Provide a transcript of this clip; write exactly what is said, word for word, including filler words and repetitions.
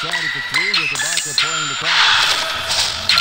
decided for three with Ibaka playing the foul.